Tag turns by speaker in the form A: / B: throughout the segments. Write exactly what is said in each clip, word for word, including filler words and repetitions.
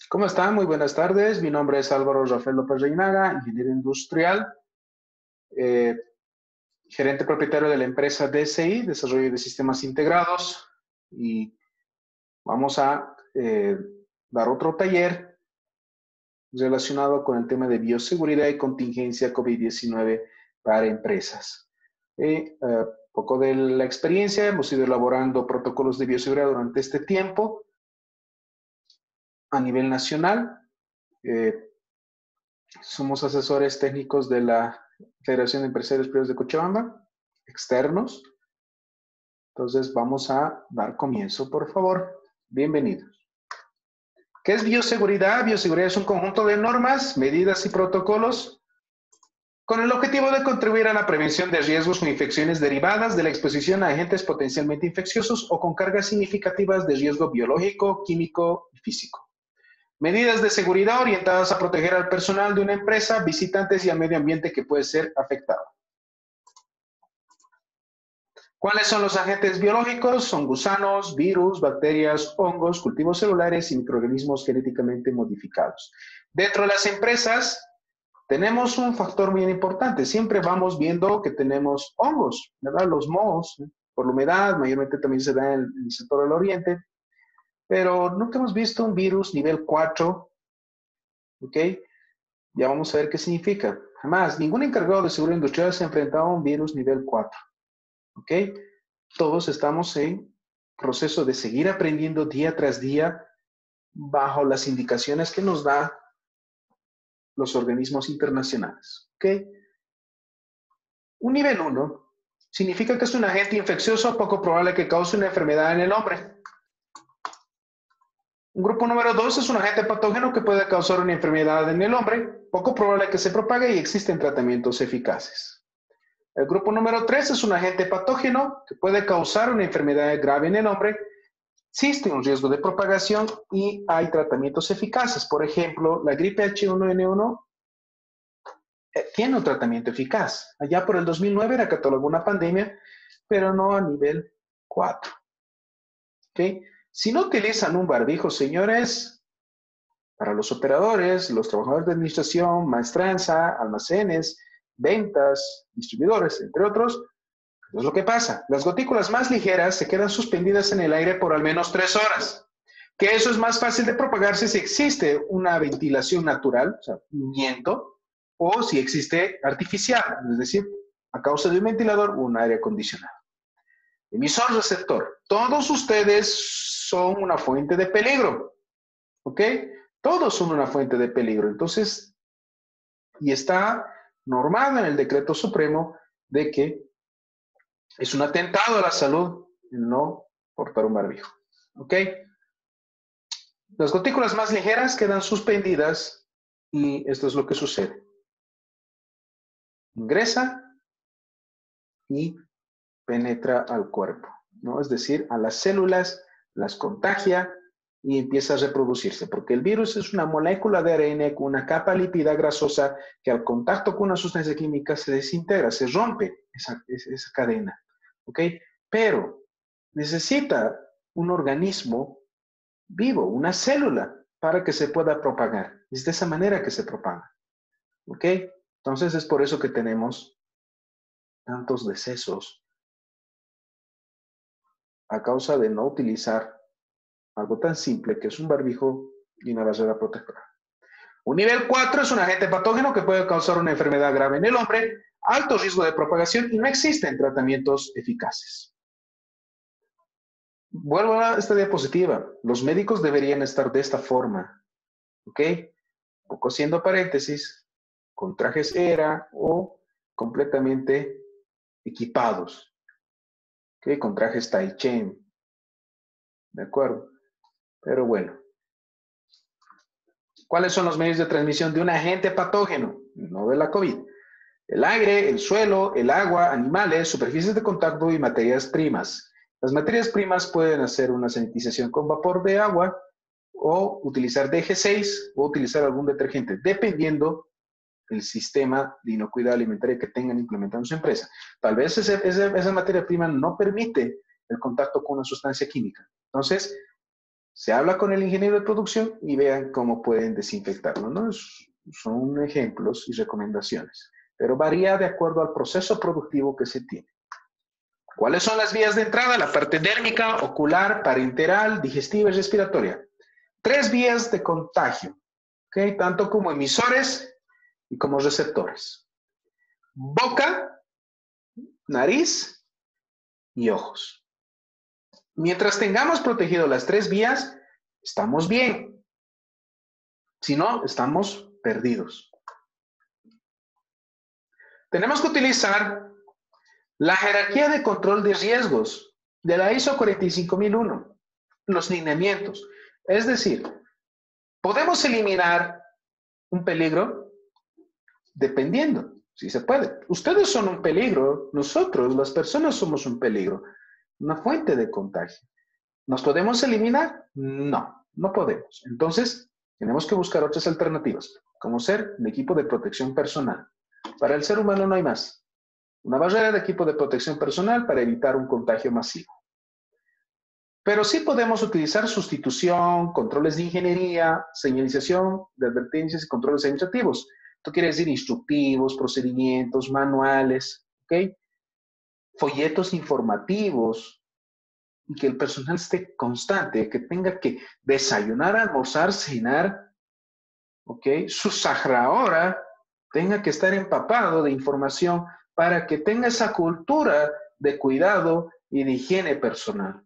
A: ¿Cómo están? Muy buenas tardes. Mi nombre es Álvaro Rafael López Reinaga, ingeniero industrial, eh, gerente propietario de la empresa D S I, Desarrollo de Sistemas Integrados, y vamos a eh, dar otro taller relacionado con el tema de bioseguridad y contingencia COVID diecinueve para empresas. Eh, uh, poco de la experiencia, hemos ido elaborando protocolos de bioseguridad durante este tiempo a nivel nacional. Eh, Somos asesores técnicos de la Federación de Empresarios Privados de Cochabamba, externos. Entonces vamos a dar comienzo, por favor. Bienvenidos. ¿Qué es bioseguridad? Bioseguridad es un conjunto de normas, medidas y protocolos con el objetivo de contribuir a la prevención de riesgos o infecciones derivadas de la exposición a agentes potencialmente infecciosos o con cargas significativas de riesgo biológico, químico y físico. Medidas de seguridad orientadas a proteger al personal de una empresa, visitantes y al medio ambiente que puede ser afectado. ¿Cuáles son los agentes biológicos? Son gusanos, virus, bacterias, hongos, cultivos celulares y microorganismos genéticamente modificados. Dentro de las empresas tenemos un factor muy importante. Siempre vamos viendo que tenemos hongos, ¿verdad? Los mohos, ¿eh? Por la humedad, mayormente también se da en el sector del oriente. Pero nunca hemos visto un virus nivel cuatro, ¿ok? Ya vamos a ver qué significa. Jamás, ningún encargado de seguridad industrial se ha enfrentado a un virus nivel cuatro, ¿ok? Todos estamos en proceso de seguir aprendiendo día tras día bajo las indicaciones que nos da los organismos internacionales, ¿ok? Un nivel uno significa que es un agente infeccioso poco probable que cause una enfermedad en el hombre. Un grupo número dos es un agente patógeno que puede causar una enfermedad en el hombre, poco probable que se propague y existen tratamientos eficaces. El grupo número tres es un agente patógeno que puede causar una enfermedad grave en el hombre, existe un riesgo de propagación y hay tratamientos eficaces. Por ejemplo, la gripe H uno N uno eh, tiene un tratamiento eficaz. Allá por el dos mil nueve era catalogada una pandemia, pero no a nivel cuatro. ¿Okay? Si no utilizan un barbijo, señores, para los operadores, los trabajadores de administración, maestranza, almacenes, ventas, distribuidores, entre otros, ¿qué es lo que pasa? Las gotículas más ligeras se quedan suspendidas en el aire por al menos tres horas. Que eso es más fácil de propagarse si existe una ventilación natural, o sea, un viento, o si existe artificial, es decir, a causa de un ventilador o un aire acondicionado. Emisor receptor. Todos ustedes son una fuente de peligro, ¿ok? Todos son una fuente de peligro. Entonces, y está normado en el decreto supremo de que es un atentado a la salud el no portar un barbijo, ¿ok? Las gotículas más ligeras quedan suspendidas y esto es lo que sucede. Ingresa y penetra al cuerpo, ¿no? Es decir, a las células las contagia y empieza a reproducirse, porque el virus es una molécula de A R N con una capa lípida grasosa que al contacto con una sustancia química se desintegra, se rompe esa, esa cadena, ¿ok? Pero necesita un organismo vivo, una célula, para que se pueda propagar. Es de esa manera que se propaga, ¿ok? Entonces es por eso que tenemos tantos decesos a causa de no utilizar algo tan simple que es un barbijo y una barrera protectora. Un nivel cuatro es un agente patógeno que puede causar una enfermedad grave en el hombre, alto riesgo de propagación y no existen tratamientos eficaces. Vuelvo a esta diapositiva. Los médicos deberían estar de esta forma, ¿ok? Un poco haciendo paréntesis, con trajes ERA o completamente equipados, ¿ok? Con trajes Tai Chi, ¿de acuerdo? Pero bueno. ¿Cuáles son los medios de transmisión de un agente patógeno? No de la COVID. El aire, el suelo, el agua, animales, superficies de contacto y materias primas. Las materias primas pueden hacer una sanitización con vapor de agua o utilizar D G seis o utilizar algún detergente, dependiendo del sistema de inocuidad alimentaria que tengan implementado en su empresa. Tal vez ese, ese, esa materia prima no permite el contacto con una sustancia química. Entonces, Se habla con el ingeniero de producción y vean cómo pueden desinfectarlo, ¿no? Es- son ejemplos y recomendaciones, pero varía de acuerdo al proceso productivo que se tiene. ¿Cuáles son las vías de entrada? La parte dérmica, ocular, parenteral, digestiva y respiratoria. Tres vías de contagio, ¿ok? Tanto como emisores y como receptores. Boca, nariz y ojos. Mientras tengamos protegido las tres vías, estamos bien. Si no, estamos perdidos. Tenemos que utilizar la jerarquía de control de riesgos de la ISO cuarenta y cinco mil uno, los lineamientos. Es decir, podemos eliminar un peligro dependiendo, si se puede. Ustedes son un peligro, nosotros, las personas, somos un peligro, una fuente de contagio. ¿Nos podemos eliminar? No, no podemos. Entonces, tenemos que buscar otras alternativas, como ser un equipo de protección personal. Para el ser humano no hay más. Una barrera de equipo de protección personal para evitar un contagio masivo. Pero sí podemos utilizar sustitución, controles de ingeniería, señalización de advertencias y controles administrativos. Esto quiere decir instructivos, procedimientos, manuales, ¿ok? Folletos informativos, y que el personal esté constante, que tenga que desayunar, almorzar, cenar, ¿ok? Su sahra hora tenga que estar empapado de información para que tenga esa cultura de cuidado y de higiene personal.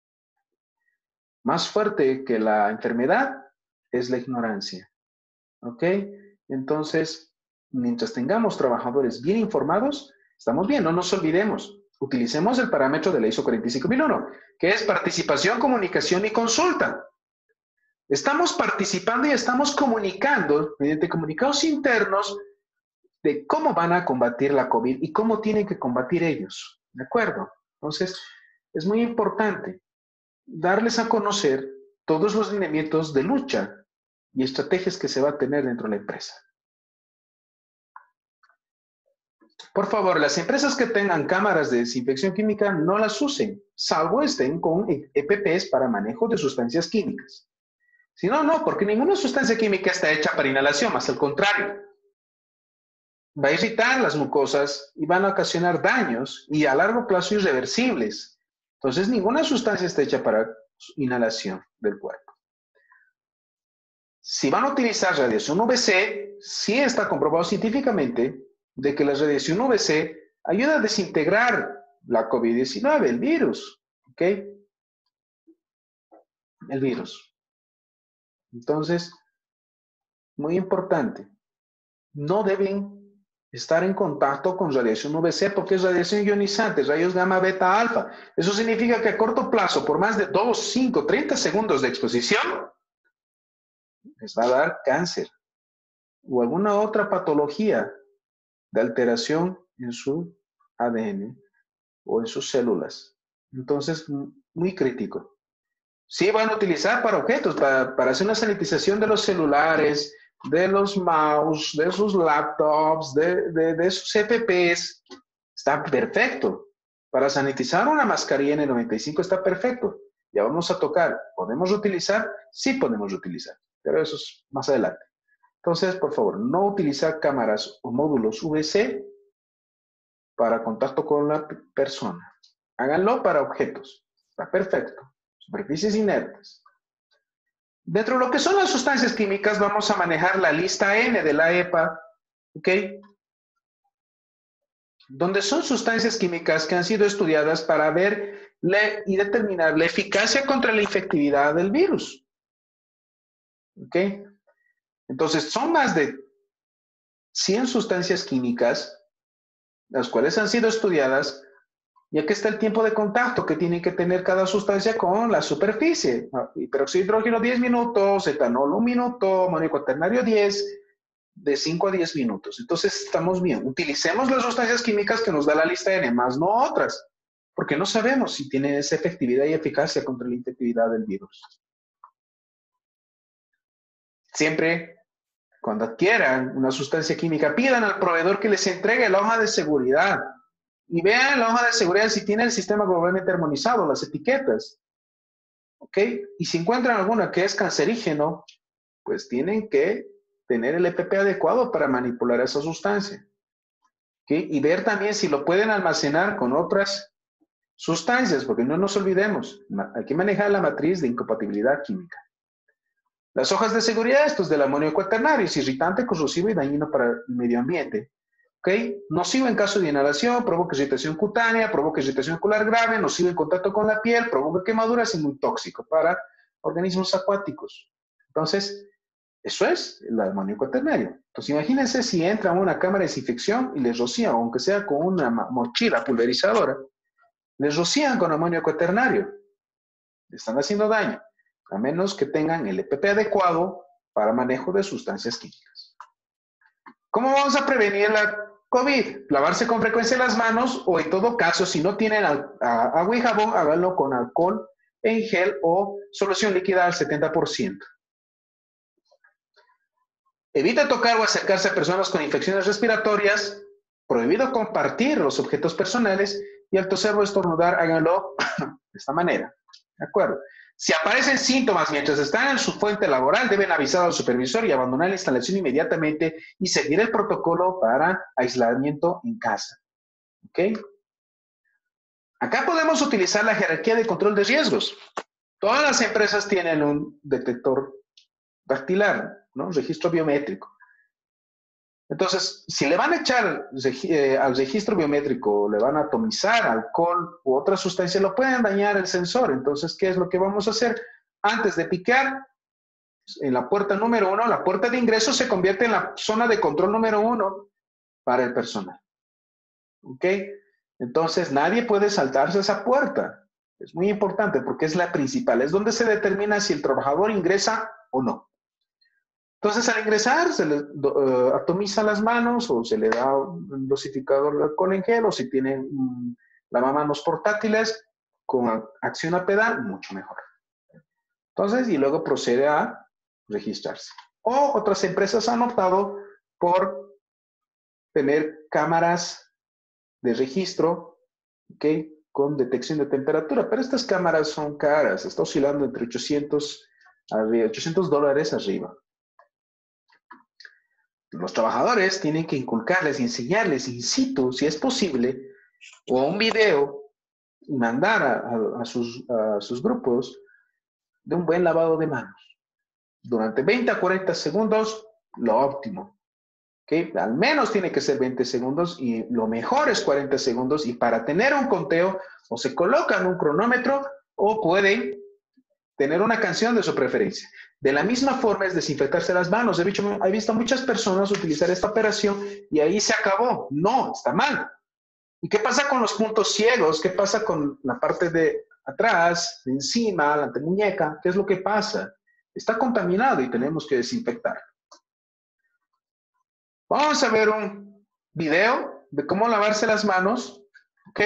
A: Más fuerte que la enfermedad es la ignorancia, ¿ok? Entonces, mientras tengamos trabajadores bien informados, estamos bien, no nos olvidemos. Utilicemos el parámetro de la ISO cuarenta y cinco mil uno, que es participación, comunicación y consulta. Estamos participando y estamos comunicando mediante comunicados internos de cómo van a combatir la COVID y cómo tienen que combatir ellos, ¿de acuerdo? Entonces, es muy importante darles a conocer todos los lineamientos de lucha y estrategias que se va a tener dentro de la empresa. Por favor, las empresas que tengan cámaras de desinfección química no las usen, salvo estén con E P Ps para manejo de sustancias químicas. Si no, no, porque ninguna sustancia química está hecha para inhalación, más al contrario. Va a irritar las mucosas y van a ocasionar daños y a largo plazo irreversibles. Entonces, ninguna sustancia está hecha para inhalación del cuerpo. Si van a utilizar radiación U V C, sí está comprobado científicamente de que la radiación U V C ayuda a desintegrar la COVID diecinueve, el virus, ¿ok? El virus. Entonces, muy importante, no deben estar en contacto con radiación U V C porque es radiación ionizante, rayos gamma, beta, alfa. Eso significa que a corto plazo, por más de dos, cinco, treinta segundos de exposición, les va a dar cáncer o alguna otra patología de alteración en su A D N o en sus células. Entonces, muy crítico. Sí van a utilizar para objetos, para, para hacer una sanitización de los celulares, de los mouse, de sus laptops, de, de, de sus E P Ps. Está perfecto. Para sanitizar una mascarilla N noventa y cinco está perfecto. Ya vamos a tocar. ¿Podemos reutilizar? Sí podemos reutilizar, pero eso es más adelante. Entonces, por favor, no utilizar cámaras o módulos U V C para contacto con la persona. Háganlo para objetos. Está perfecto. Superficies inertes. Dentro de lo que son las sustancias químicas, vamos a manejar la lista N de la E P A, ¿ok? Donde son sustancias químicas que han sido estudiadas para ver la, y determinar la eficacia contra la infectividad del virus, ¿ok? Entonces, son más de cien sustancias químicas, las cuales han sido estudiadas, ya que está el tiempo de contacto que tiene que tener cada sustancia con la superficie. Peróxido de hidrógeno diez minutos, etanol un minuto, amonio cuaternario diez, de cinco a diez minutos. Entonces estamos bien. Utilicemos las sustancias químicas que nos da la lista N, más no otras, porque no sabemos si tienen esa efectividad y eficacia contra la infectividad del virus. Siempre, cuando adquieran una sustancia química, pidan al proveedor que les entregue la hoja de seguridad. Y vean la hoja de seguridad si tiene el sistema globalmente armonizado, las etiquetas. ¿ok? Y si encuentran alguna que es cancerígeno, pues tienen que tener el E P P adecuado para manipular esa sustancia, ¿ok? Y ver también si lo pueden almacenar con otras sustancias, porque no nos olvidemos, hay que manejar la matriz de incompatibilidad química. Las hojas de seguridad, esto es del amonio cuaternario, es irritante, corrosivo y dañino para el medio ambiente. ¿Ok? Nocivo en caso de inhalación, provoca irritación cutánea, provoca irritación ocular grave, nocivo en contacto con la piel, provoca quemaduras y muy tóxico para organismos acuáticos. Entonces, eso es el amonio cuaternario. Entonces, imagínense si entra a una cámara de desinfección y les rocían, aunque sea con una mochila pulverizadora, les rocían con amonio cuaternario. Le están haciendo daño, a menos que tengan el E P P adecuado para manejo de sustancias químicas. ¿Cómo vamos a prevenir la COVID? Lavarse con frecuencia las manos o en todo caso, si no tienen agua y jabón, háganlo con alcohol en gel o solución líquida al setenta por ciento. Evita tocar o acercarse a personas con infecciones respiratorias. Prohibido compartir los objetos personales y al toser o estornudar, háganlo de esta manera. ¿De acuerdo? Si aparecen síntomas mientras están en su fuente laboral, deben avisar al supervisor y abandonar la instalación inmediatamente y seguir el protocolo para aislamiento en casa. ¿Ok? Acá podemos utilizar la jerarquía de control de riesgos. Todas las empresas tienen un detector dactilar, ¿no? Un registro biométrico. Entonces, si le van a echar eh, al registro biométrico, le van a atomizar alcohol u otra sustancia, lo pueden dañar el sensor. Entonces, ¿qué es lo que vamos a hacer? Antes de picar, en la puerta número uno, la puerta de ingreso se convierte en la zona de control número uno para el personal. ¿Ok? Entonces, nadie puede saltarse esa puerta. Es muy importante porque es la principal. Es donde se determina si el trabajador ingresa o no. Entonces, al ingresar, se le uh, atomiza las manos o se le da un dosificador de alcohol en gel o si tienen um, lavamanos portátiles con acción a pedal, mucho mejor. Entonces, y luego procede a registrarse. O otras empresas han optado por tener cámaras de registro, ¿ok? Con detección de temperatura, pero estas cámaras son caras, está oscilando entre ochocientos, ochocientos dólares arriba. Los trabajadores tienen que inculcarles y enseñarles in situ, si es posible, o un video y mandar a, a, a, sus, a sus grupos de un buen lavado de manos. Durante veinte a cuarenta segundos, lo óptimo. ¿Okay? Al menos tiene que ser veinte segundos y lo mejor es cuarenta segundos. Y para tener un conteo, o se colocan un cronómetro o pueden tener una canción de su preferencia. De la misma forma es desinfectarse las manos. He visto, he visto a muchas personas utilizar esta operación y ahí se acabó. No, está mal. ¿Y qué pasa con los puntos ciegos? ¿Qué pasa con la parte de atrás, de encima, la antemuñeca? ¿Qué es lo que pasa? Está contaminado y tenemos que desinfectar. Vamos a ver un video de cómo lavarse las manos, ¿ok?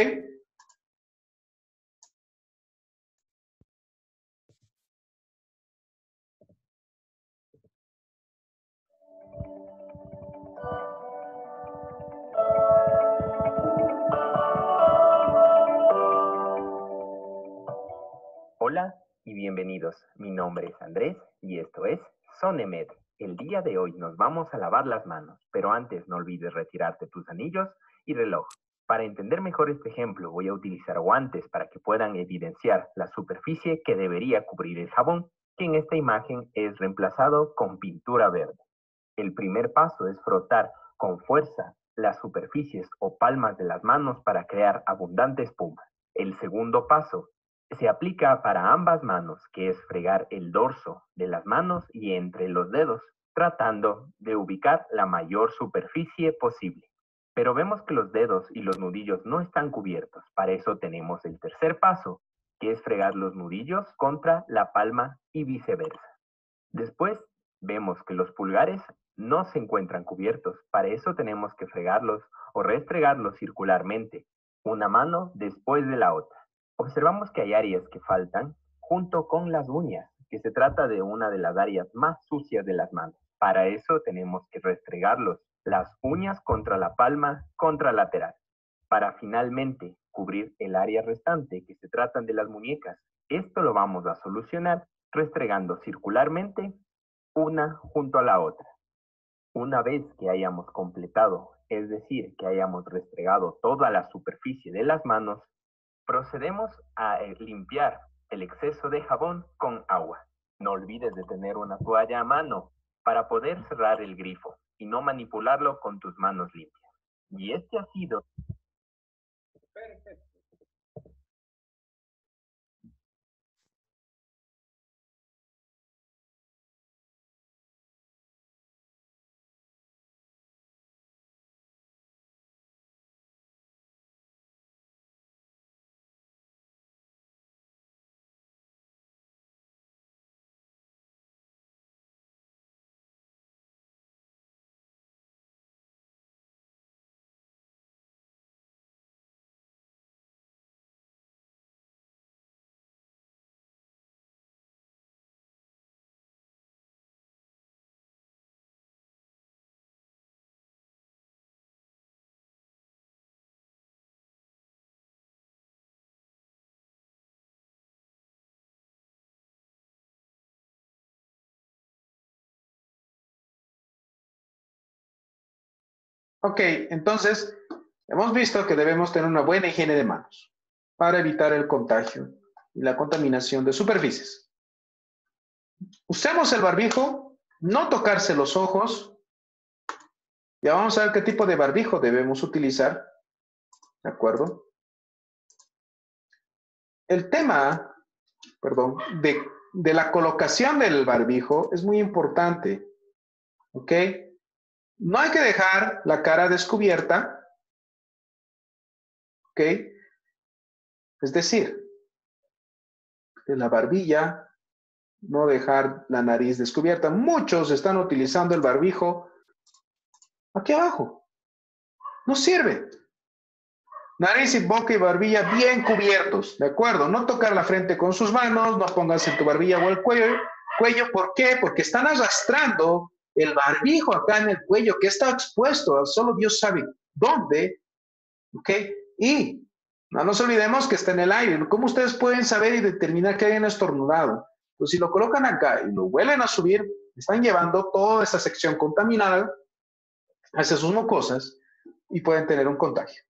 B: Hola y bienvenidos. Mi nombre es Andrés y esto es Sonemed. El día de hoy nos vamos a lavar las manos, pero antes no olvides retirarte tus anillos y reloj. Para entender mejor este ejemplo voy a utilizar guantes para que puedan evidenciar la superficie que debería cubrir el jabón, que en esta imagen es reemplazado con pintura verde. El primer paso es frotar con fuerza las superficies o palmas de las manos para crear abundante espuma. El segundo paso se aplica para ambas manos, que es fregar el dorso de las manos y entre los dedos, tratando de ubicar la mayor superficie posible. Pero vemos que los dedos y los nudillos no están cubiertos. Para eso tenemos el tercer paso, que es fregar los nudillos contra la palma y viceversa. Después vemos que los pulgares no se encuentran cubiertos. Para eso tenemos que fregarlos o restregarlos circularmente, una mano después de la otra. Observamos que hay áreas que faltan junto con las uñas, que se trata de una de las áreas más sucias de las manos. Para eso tenemos que restregarlos, las uñas contra la palma contralateral, para finalmente cubrir el área restante, que se tratan de las muñecas, Esto lo vamos a solucionar restregando circularmente una junto a la otra. Una vez que hayamos completado, es decir, que hayamos restregado toda la superficie de las manos, procedemos a eh, limpiar el exceso de jabón con agua. No olvides de tener una toalla a mano para poder cerrar el grifo y no manipularlo con tus manos limpias. Y este ha sido... Perfecto.
A: Ok, entonces hemos visto que debemos tener una buena higiene de manos para evitar el contagio y la contaminación de superficies. Usemos el barbijo, no tocarse los ojos. Ya vamos a ver qué tipo de barbijo debemos utilizar. ¿De acuerdo? El tema, perdón, de, de la colocación del barbijo es muy importante. ¿Ok? No hay que dejar la cara descubierta. ¿Ok? Es decir, en la barbilla, no dejar la nariz descubierta. Muchos están utilizando el barbijo aquí abajo. No sirve. Nariz y boca y barbilla bien cubiertos, ¿de acuerdo? No tocar la frente con sus manos, no pongas en tu barbilla o el cuello. ¿Cuello por qué? Porque están arrastrando el barbijo acá en el cuello, que está expuesto, solo Dios sabe dónde, ¿ok? Y no nos olvidemos que está en el aire. ¿Cómo ustedes pueden saber y determinar que hayan estornudado? Pues si lo colocan acá y lo vuelven a subir, están llevando toda esa sección contaminada hacia sus mucosas y pueden tener un contagio.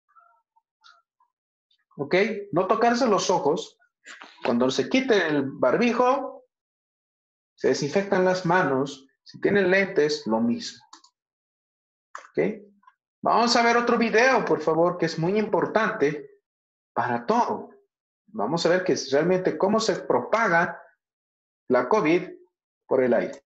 A: ¿Ok? No tocarse los ojos. Cuando se quite el barbijo, se desinfectan las manos. Si tienen lentes, lo mismo. ¿Ok? Vamos a ver otro video, por favor, que es muy importante para todo. Vamos a ver que es realmente cómo se propaga la COVID por el aire.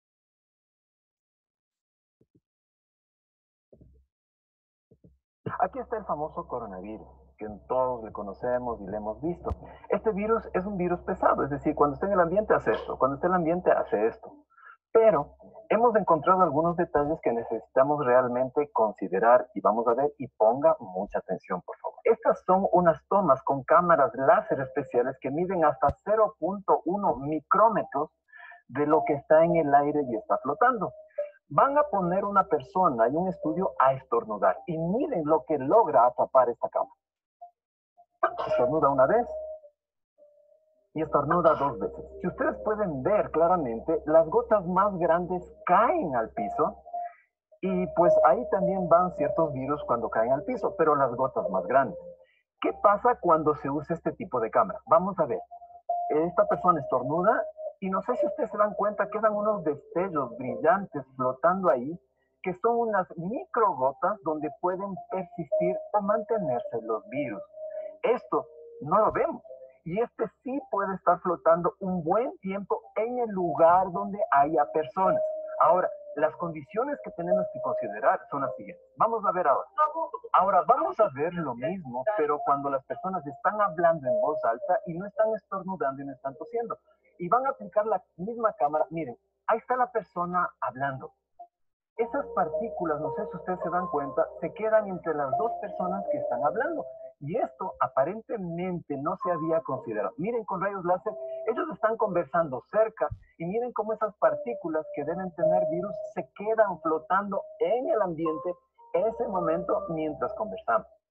C: Aquí está el famoso coronavirus, que todos le conocemos y le hemos visto. Este virus es un virus pesado, es decir, cuando está en el ambiente hace esto, cuando está en el ambiente hace esto. Pero hemos encontrado algunos detalles que necesitamos realmente considerar y vamos a ver y ponga mucha atención, por favor. Estas son unas tomas con cámaras láser especiales que miden hasta cero punto uno micrómetros de lo que está en el aire y está flotando. Van a poner una persona y un estudio a estornudar. Y miren lo que logra atrapar esta cámara. Estornuda una vez y estornuda dos veces. Si ustedes pueden ver claramente, las gotas más grandes caen al piso y pues ahí también van ciertos virus cuando caen al piso, pero las gotas más grandes. ¿Qué pasa cuando se usa este tipo de cámara? Vamos a ver. Esta persona estornuda y no sé si ustedes se dan cuenta, quedan unos destellos brillantes flotando ahí, que son unas microgotas donde pueden persistir o mantenerse los virus. Esto no lo vemos. Y este sí puede estar flotando un buen tiempo en el lugar donde haya personas. Ahora, las condiciones que tenemos que considerar son las siguientes. Vamos a ver ahora. Ahora, vamos a ver lo mismo, pero cuando las personas están hablando en voz alta y no están estornudando y no están tosiendo. Y van a aplicar la misma cámara. Miren, ahí está la persona hablando. Esas partículas, no sé si ustedes se dan cuenta, se quedan entre las dos personas que están hablando. Y esto aparentemente no se había considerado. Miren con rayos láser, ellos están conversando cerca y miren cómo esas partículas que deben tener virus se quedan flotando en el ambiente en ese momento mientras conversamos.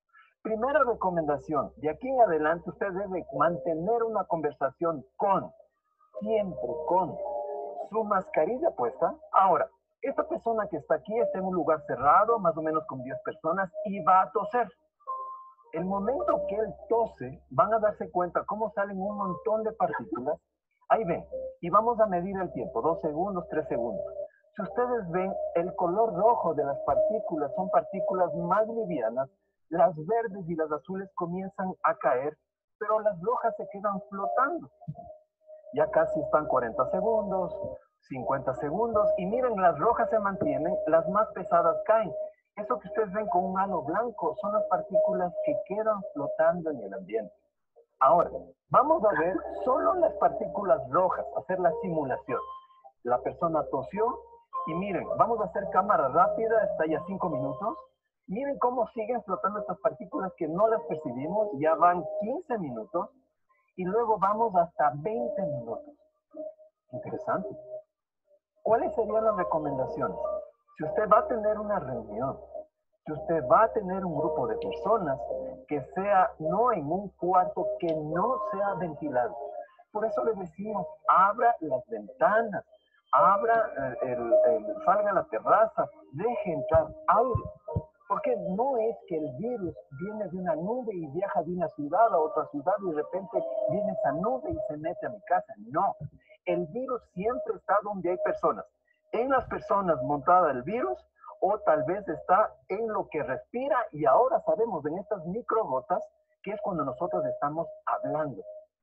C: Primera recomendación, de aquí en adelante usted debe mantener una conversación con, siempre con, su mascarilla puesta. Ahora, esta persona que está aquí está en un lugar cerrado, más o menos con diez personas, y va a toser. El momento que él tose, van a darse cuenta cómo salen un montón de partículas. Ahí ven, y vamos a medir el tiempo, dos segundos, tres segundos. Si ustedes ven, el color rojo de las partículas son partículas más livianas, las verdes y las azules comienzan a caer, pero las rojas se quedan flotando. Ya casi están cuarenta segundos, cincuenta segundos, y miren, las rojas se mantienen, las más pesadas caen. Eso que ustedes ven con un halo blanco son las partículas que quedan flotando en el ambiente. Ahora, vamos a ver solo las partículas rojas, hacer la simulación. La persona tosió y miren, vamos a hacer cámara rápida, está ya cinco minutos. Miren cómo siguen flotando estas partículas que no las percibimos, ya van quince minutos y luego vamos hasta veinte minutos. Interesante. ¿Cuáles serían las recomendaciones? Si usted va a tener una reunión, si usted va a tener un grupo de personas, que sea no en un cuarto que no sea ventilado. Por eso le decimos, abra las ventanas, abra, el, el, el, salga a la terraza, deje entrar aire. Porque no es que el virus viene de una nube y viaja de una ciudad a otra ciudad y de repente viene esa nube y se mete a mi casa. No, el virus siempre está donde hay personas. En las personas montada el virus, o tal vez está en lo que respira, y ahora sabemos en estas microgotas que es cuando nosotros estamos hablando.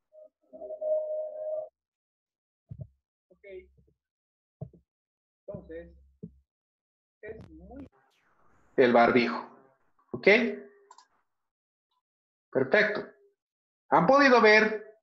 A: Ok. Entonces, es muy... El barbijo. ¿Ok? Perfecto. ¿Han podido ver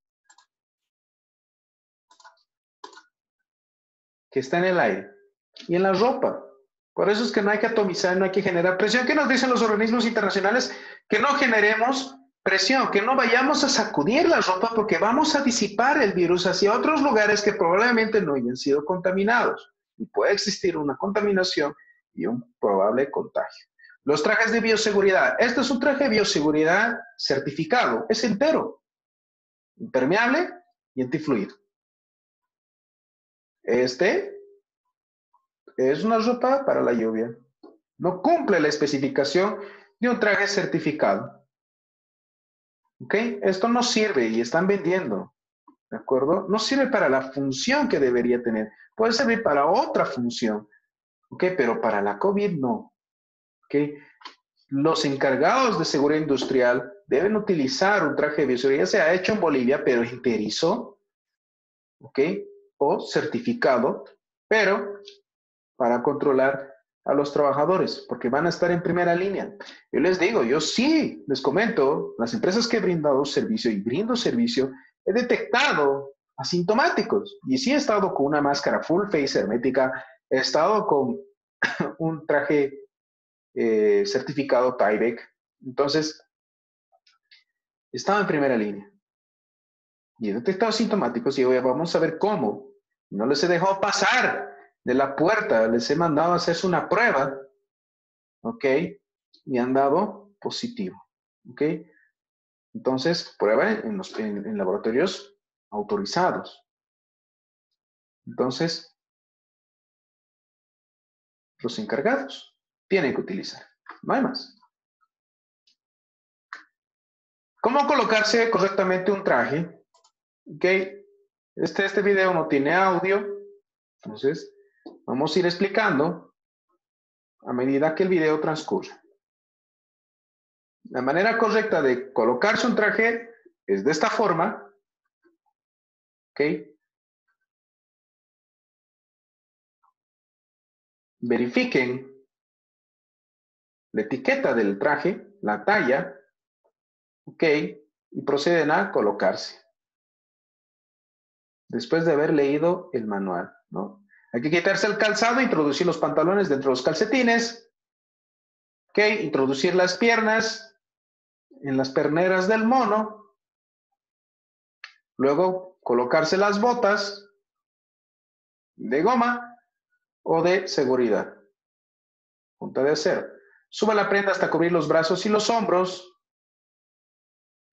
A: que está en el aire y en la ropa? Por eso es que no hay que atomizar, no hay que generar presión. ¿Qué nos dicen los organismos internacionales? Que no generemos presión, que no vayamos a sacudir la ropa porque vamos a disipar el virus hacia otros lugares que probablemente no hayan sido contaminados. Y puede existir una contaminación y un probable contagio. Los trajes de bioseguridad. Este es un traje de bioseguridad certificado. Es entero, impermeable y antifluido. Este es una ropa para la lluvia. No cumple la especificación de un traje certificado. ¿Ok? Esto no sirve y están vendiendo. ¿De acuerdo? No sirve para la función que debería tener. Puede servir para otra función. ¿Ok? Pero para la COVID no. ¿Ok? Los encargados de seguridad industrial deben utilizar un traje de bioseguridad, ya sea hecho en Bolivia, pero interizo, ¿ok? O certificado, pero para controlar a los trabajadores, porque van a estar en primera línea. Yo les digo, yo sí, les comento, las empresas que he brindado servicio y brindo servicio, he detectado asintomáticos, y sí he estado con una máscara full face hermética, he estado con un traje Eh, certificado Tyvek. Entonces, estaba en primera línea. Y he detectado sintomáticos y hoy vamos a ver cómo. No les he dejado pasar de la puerta, les he mandado a hacerse una prueba, ¿ok? Y han dado positivo, ¿ok? Entonces, prueba en, los, en, en laboratorios autorizados. Entonces, los encargados tienen que utilizar. No hay más. ¿Cómo colocarse correctamente un traje? Ok, este, este video no tiene audio, entonces vamos a ir explicando a medida que el video transcurre. La manera correcta de colocarse un traje es de esta forma. Ok. Verifiquen la etiqueta del traje, la talla, ok, y proceden a colocarse. Después de haber leído el manual, ¿no? Hay que quitarse el calzado, introducir los pantalones dentro de los calcetines, ok, introducir las piernas en las perneras del mono, luego colocarse las botas de goma o de seguridad, punta de acero. Suba la prenda hasta cubrir los brazos y los hombros,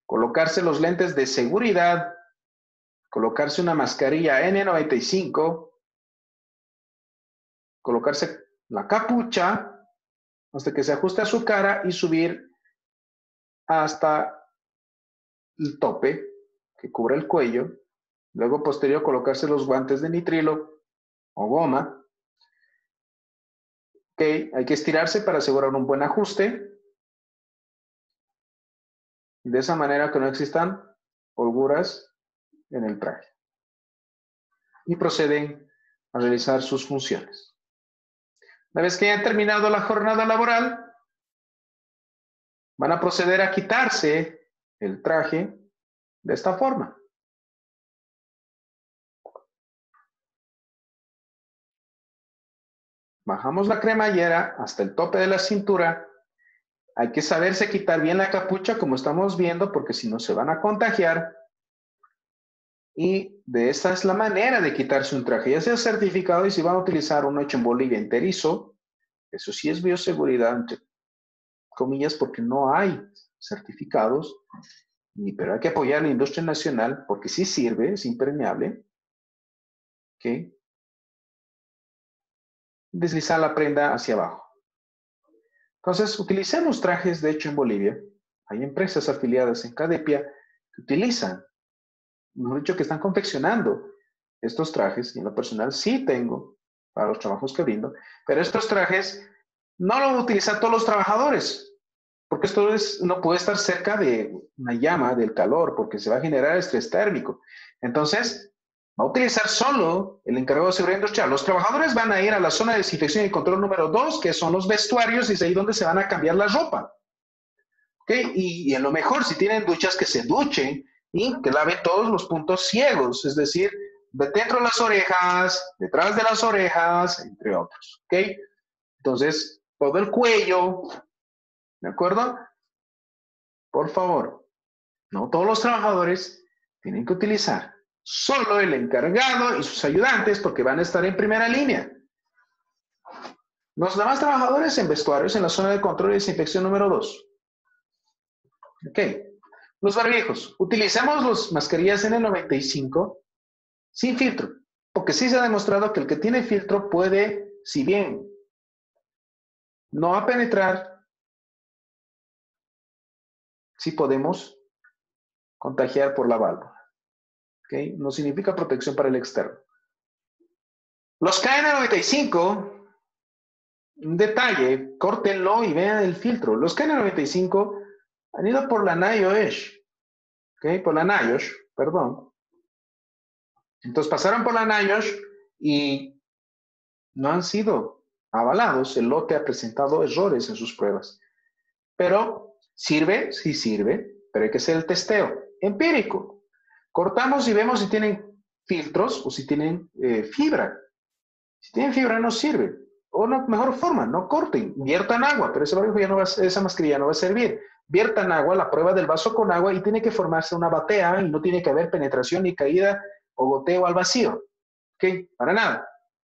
A: colocarse los lentes de seguridad, colocarse una mascarilla N noventa y cinco, colocarse la capucha hasta que se ajuste a su cara y subir hasta el tope que cubre el cuello. Luego, posterior, colocarse los guantes de nitrilo o goma. Ok, hay que estirarse para asegurar un buen ajuste. De esa manera que no existan holguras en el traje. Y proceden a realizar sus funciones. Una vez que hayan terminado la jornada laboral, van a proceder a quitarse el traje de esta forma. Bajamos la cremallera hasta el tope de la cintura. Hay que saberse quitar bien la capucha como estamos viendo, porque si no se van a contagiar. Y de esta es la manera de quitarse un traje, ya sea certificado, y si van a utilizar uno hecho en Bolivia enterizo, eso sí es bioseguridad, entre comillas, porque no hay certificados, y, pero hay que apoyar a la industria nacional porque sí sirve, es impermeable. ¿Ok? Deslizar la prenda hacia abajo. Entonces, utilicemos trajes de hecho en Bolivia. Hay empresas afiliadas en Cadepia que utilizan, mejor dicho, que están confeccionando estos trajes, y en lo personal sí tengo para los trabajos que brindo, pero estos trajes no lo utilizan todos los trabajadores, porque esto es, no puede estar cerca de una llama del calor, porque se va a generar estrés térmico. Entonces, va a utilizar solo el encargado de seguridad industrial. Los trabajadores van a ir a la zona de desinfección y control número dos, que son los vestuarios, y es ahí donde se van a cambiar la ropa. ¿Ok? Y, y en lo mejor, si tienen duchas, que se duchen y que laven todos los puntos ciegos, es decir, dentro de las orejas, detrás de las orejas, entre otros. ¿Ok? Entonces, todo el cuello, ¿de acuerdo? Por favor, no todos los trabajadores tienen que utilizar, solo el encargado y sus ayudantes, porque van a estar en primera línea. Los demás trabajadores en vestuarios en la zona de control y desinfección número dos. Ok. Los barbijos. Utilicemos las mascarillas N noventa y cinco sin filtro, porque sí se ha demostrado que el que tiene filtro puede, si bien no va a penetrar, sí podemos contagiar por la válvula. ¿Ok? No significa protección para el externo. Los K N noventa y cinco, un detalle, córtenlo y vean el filtro. Los K N noventa y cinco han ido por la NIOSH, ¿ok? Por la NIOSH, perdón. Entonces pasaron por la NIOSH y no han sido avalados. El lote ha presentado errores en sus pruebas. Pero sirve, sí sirve, pero hay que hacer el testeo empírico. Cortamos y vemos si tienen filtros o si tienen eh, fibra. Si tienen fibra no sirve. O una mejor forma, no corten, viertan agua, pero ese barbijo ya no va, esa mascarilla no va a servir. Viertan agua, la prueba del vaso con agua, y tiene que formarse una batea y no tiene que haber penetración ni caída o goteo al vacío. ¿Ok? Para nada.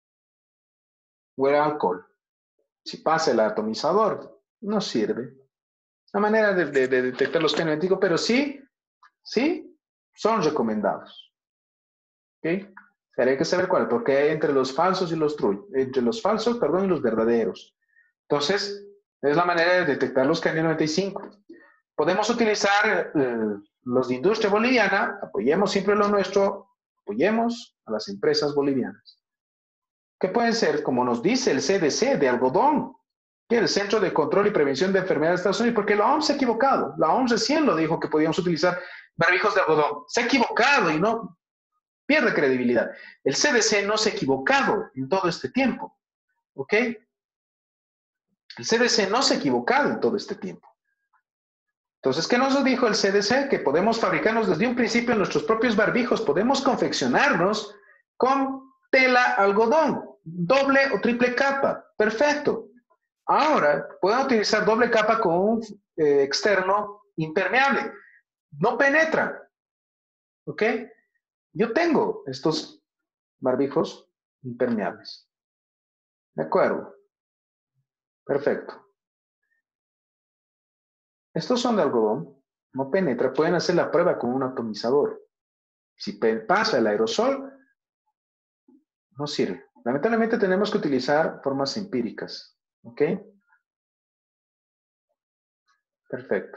A: Huele a alcohol. Si pasa el atomizador, no sirve. Una manera de, de, de detectar los genéticos, pero sí, sí, son recomendados. ¿Ok? Pero hay que saber cuál, porque hay entre los falsos y los true, entre los falsos, perdón, y los verdaderos. Entonces, es la manera de detectar los K N noventa y cinco. Podemos utilizar eh, los de industria boliviana, apoyemos siempre lo nuestro, apoyemos a las empresas bolivianas. ¿Qué pueden ser? Como nos dice el C D C, de algodón, que es el Centro de Control y Prevención de Enfermedades de Estados Unidos, porque la O M S se ha equivocado. La O M S recién lo dijo que podíamos utilizar barbijos de algodón. Se ha equivocado y no pierde credibilidad. El C D C no se ha equivocado en todo este tiempo. ¿Ok? El C D C no se ha equivocado en todo este tiempo. Entonces, ¿qué nos dijo el C D C? Que podemos fabricarnos desde un principio nuestros propios barbijos, podemos confeccionarnos con tela algodón, doble o triple capa. Perfecto. Ahora, pueden utilizar doble capa con un eh, externo impermeable. No penetra. ¿Ok? Yo tengo estos barbijos impermeables. ¿De acuerdo? Perfecto. Estos son de algodón. no penetra, pueden hacer la prueba con un atomizador. Si pasa el aerosol, no sirve. Lamentablemente tenemos que utilizar formas empíricas. ¿Ok? Perfecto.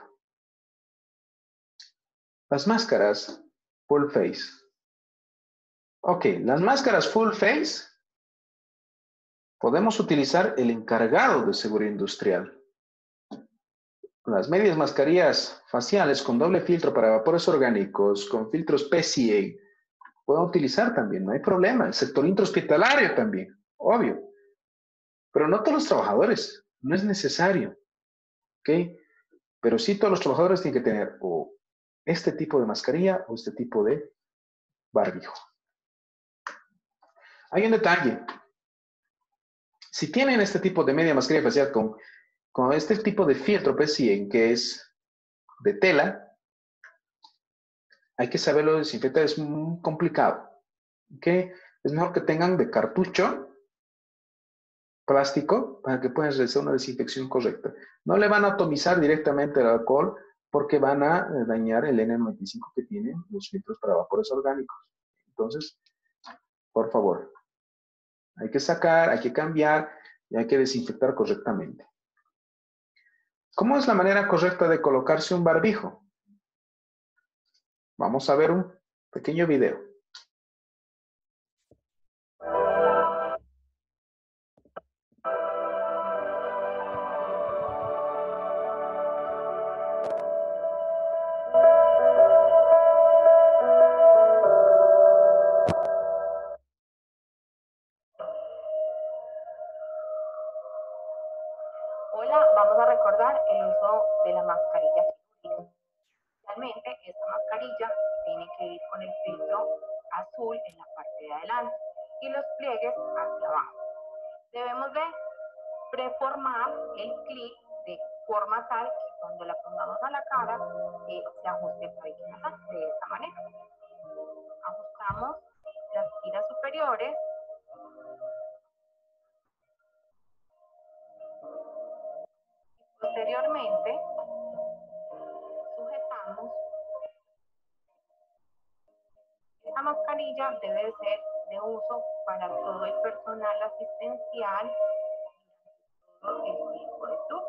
A: Las máscaras full face. Ok, las máscaras full face podemos utilizar el encargado de seguridad industrial. Las medias mascarillas faciales con doble filtro para vapores orgánicos, con filtros P C A, pueden utilizar también, no hay problema. El sector intrahospitalario también, obvio. Pero no todos los trabajadores, no es necesario. ¿Ok? Pero sí todos los trabajadores tienen que tener o este tipo de mascarilla o este tipo de barbijo. Hay un detalle. Si tienen este tipo de media mascarilla facial con, con este tipo de filtro P C A, que es de tela, hay que saberlo desinfectar, es muy complicado. ¿Ok? Es mejor que tengan de cartucho plástico para que puedan realizar una desinfección correcta. No le van a atomizar directamente el alcohol porque van a dañar el N noventa y cinco que tienen los filtros para vapores orgánicos. Entonces, por favor, hay que sacar, hay que cambiar y hay que desinfectar correctamente. ¿Cómo es la manera correcta de colocarse un barbijo? Vamos a ver un pequeño video.
D: Hola, vamos a recordar el uso de la mascarilla quirúrgica. Realmente esta mascarilla tiene que ir con el filtro azul en la parte de adelante y los pliegues hacia abajo. Debemos de preformar el clip de forma tal que cuando la pongamos a la cara eh, se ajuste el cabello nasal de esta manera. Ajustamos las tiras superiores. Posteriormente, sujetamos. Esta mascarilla debe de ser de uso para todo el personal asistencial y todo el tiempo de turno.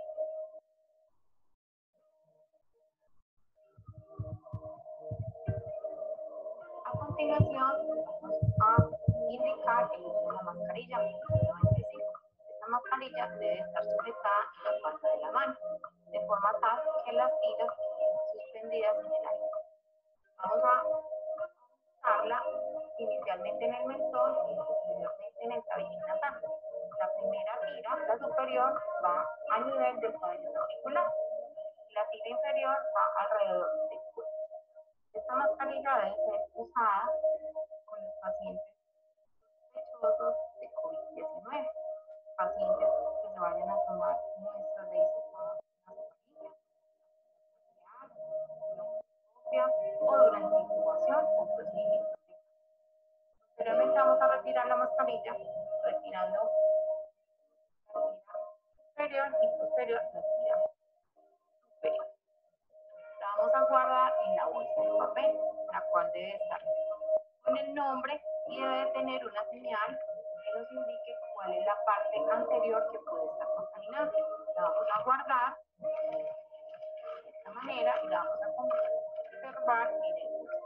D: A continuación, vamos a indicar el uso de la mascarilla N noventa y cinco. Esta mascarilla debe estar sujetada en la palma de la mano, de forma tal que las tiras queden suspendidas en el aire. Vamos a usarla inicialmente en el mentón y posteriormente en el cabello nasal. La primera tira, la superior, va a nivel del cabello auricular. La tira inferior va alrededor del cuello. Esta mascarilla debe ser usada con los pacientes sospechosos de COVID diecinueve, pacientes que se vayan a tomar muestras de hisopado o durante incubación o procedimiento. Posteriormente vamos a retirar la mascarilla, retirando la tira superior y posterior la tira superior. La vamos a guardar en la bolsa de papel, la cual debe estar con el nombre y debe tener una señal que nos indique cuál es la parte anterior que puede estar contaminada. La vamos a guardar de esta manera y la vamos a conservar en el bolso.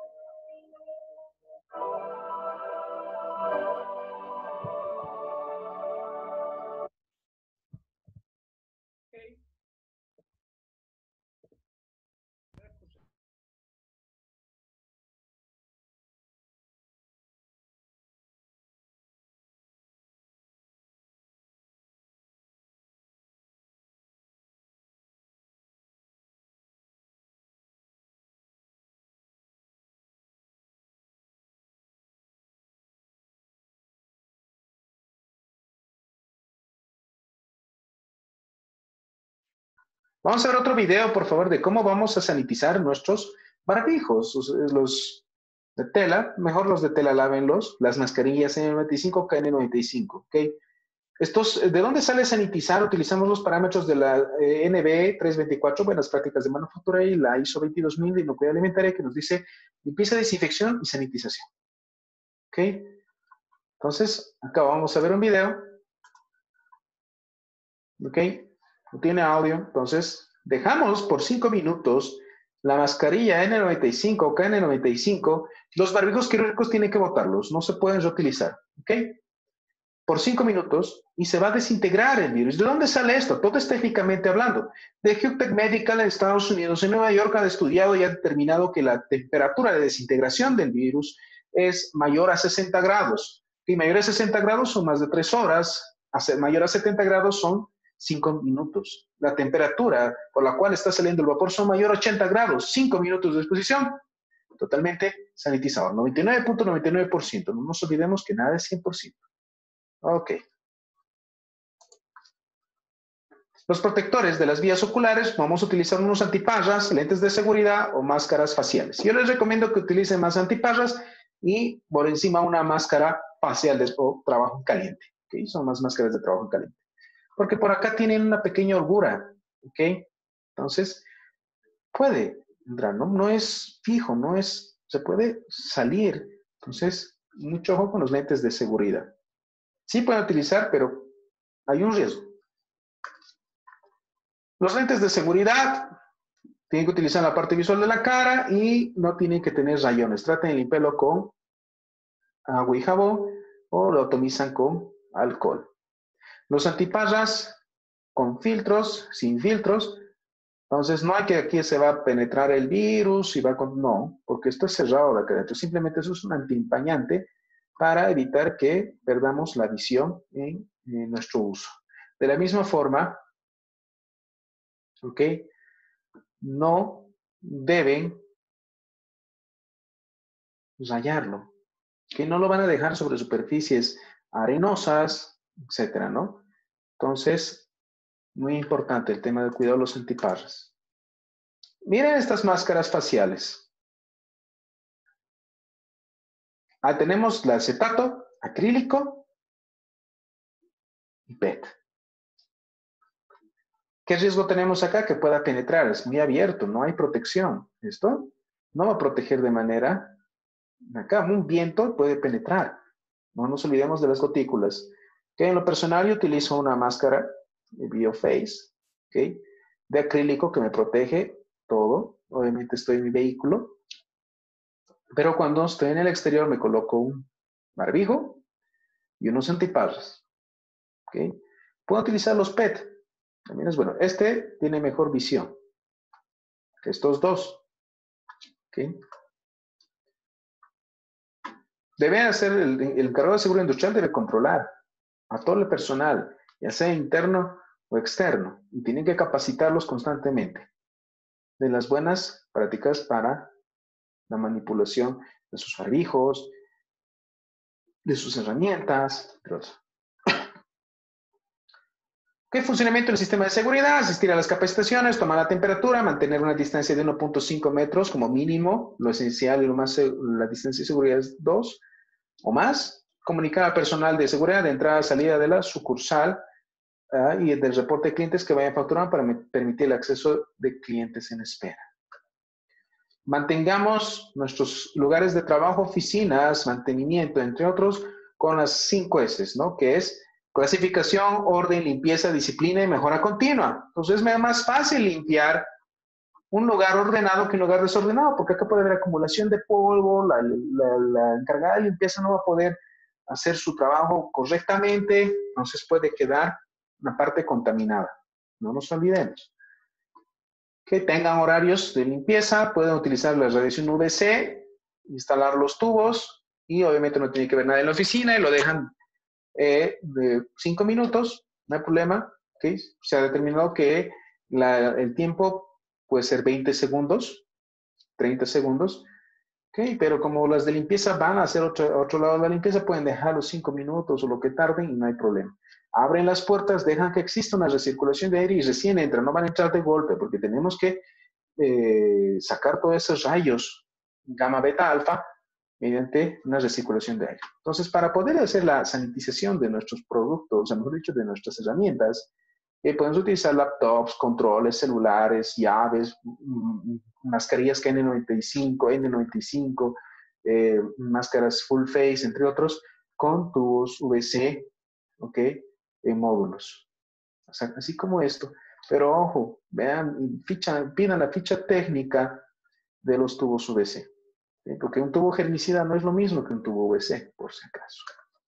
A: Vamos a ver otro video, por favor, de cómo vamos a sanitizar nuestros barbijos, los, los de tela. Mejor los de tela lávenlos, las mascarillas N noventa y cinco, K N noventa y cinco, ¿ok? Estos, ¿de dónde sale sanitizar? Utilizamos los parámetros de la eh, N B trescientos veinticuatro, Buenas Prácticas de Manufactura, y la I S O veintidós mil de Inocuidad Alimentaria, que nos dice limpieza, desinfección y sanitización. ¿Ok? Entonces, acá vamos a ver un video. ¿Ok? No tiene audio. Entonces, dejamos por cinco minutos la mascarilla N noventa y cinco o K N noventa y cinco. Los barbijos quirúrgicos tienen que botarlos. No se pueden reutilizar. ¿Ok? Por cinco minutos y se va a desintegrar el virus. ¿De dónde sale esto? Todo es técnicamente hablando. The Hugh Medical en Estados Unidos, en Nueva York, ha estudiado y ha determinado que la temperatura de desintegración del virus es mayor a sesenta grados. Y mayor a sesenta grados son más de tres horas. Mayor a setenta grados son cinco minutos. La temperatura por la cual está saliendo el vapor son mayor a ochenta grados. cinco minutos de exposición. Totalmente sanitizado. noventa y nueve punto noventa y nueve por ciento. No nos olvidemos que nada es cien por ciento. Ok. Los protectores de las vías oculares, vamos a utilizar unos antiparras, lentes de seguridad o máscaras faciales. Yo les recomiendo que utilicen más antiparras y por encima una máscara facial de, o trabajo en caliente. ¿Okay? Son más máscaras de trabajo en caliente. Porque por acá tienen una pequeña holgura. ¿Ok? Entonces, puede entrar, ¿no? No es fijo, no es, se puede salir. Entonces, mucho ojo con los lentes de seguridad. Sí pueden utilizar, pero hay un riesgo. Los lentes de seguridad tienen que utilizar la parte visual de la cara y no tienen que tener rayones. Traten de limpiarlo con agua y jabón o lo atomizan con alcohol. Los antiparras con filtros, sin filtros. Entonces no hay que aquí se va a penetrar el virus y va con... No, porque esto es cerrado de acá adentro. Simplemente eso es un antiempañante para evitar que perdamos la visión en, en nuestro uso. De la misma forma, ¿ok? No deben rayarlo, que no lo van a dejar sobre superficies arenosas, etcétera, ¿no? Entonces, muy importante el tema de cuidado de los antiparras. Miren estas máscaras faciales. Ah, tenemos la acetato, acrílico y P E T. ¿Qué riesgo tenemos acá? Que pueda penetrar. Es muy abierto, no hay protección. ¿Esto? No va a proteger de manera... Acá un viento puede penetrar. No nos olvidemos de las gotículas. ¿Okay? En lo personal yo utilizo una máscara de BioFace, ¿okay? De acrílico que me protege todo. Obviamente estoy en mi vehículo. Pero cuando estoy en el exterior me coloco un barbijo y unos antiparras. ¿Okay? Puedo utilizar los P E T. También es bueno. Este tiene mejor visión que estos dos. ¿Okay? Debe hacer, el, el encargado de seguridad industrial debe controlar a todo el personal, ya sea interno o externo, y tienen que capacitarlos constantemente de las buenas prácticas para la manipulación de sus barbijos, de sus herramientas, entre otros. ¿Qué funcionamiento del sistema de seguridad? Asistir a las capacitaciones, tomar la temperatura, mantener una distancia de uno punto cinco metros como mínimo. Lo esencial y lo más, la distancia de seguridad es dos o más. Comunicar al personal de seguridad de entrada y salida de la sucursal uh, y del reporte de clientes que vayan facturando para permitir el acceso de clientes en espera. Mantengamos nuestros lugares de trabajo, oficinas, mantenimiento, entre otros, con las cinco S, ¿no? Que es clasificación, orden, limpieza, disciplina y mejora continua. Entonces es más fácil limpiar un lugar ordenado que un lugar desordenado, porque acá puede haber acumulación de polvo, la, la, la encargada de limpieza no va a poder hacer su trabajo correctamente, entonces puede quedar una parte contaminada. No nos olvidemos. Que tengan horarios de limpieza, pueden utilizar la radiación U V C, instalar los tubos y obviamente no tiene que ver nada en la oficina y lo dejan eh, de cinco minutos, no hay problema. ¿Okay? Se ha determinado que la, el tiempo puede ser veinte segundos, treinta segundos, ¿okay? Pero como las de limpieza van a hacer otro, otro lado de la limpieza, pueden dejar los cinco minutos o lo que tarden y no hay problema. Abren las puertas, dejan que exista una recirculación de aire y recién entran, no van a entrar de golpe porque tenemos que eh, sacar todos esos rayos gamma, beta, alfa mediante una recirculación de aire. Entonces, para poder hacer la sanitización de nuestros productos, o sea, mejor dicho, de nuestras herramientas, eh, podemos utilizar laptops, controles, celulares, llaves, mascarillas K N noventa y cinco, N noventa y cinco, eh, máscaras full face, entre otros, con tubos U V C, ¿ok? En módulos. O sea, así como esto. Pero ojo, vean, ficha, pidan la ficha técnica de los tubos U V C. ¿Sí? Porque un tubo germicida no es lo mismo que un tubo U V C, por si acaso.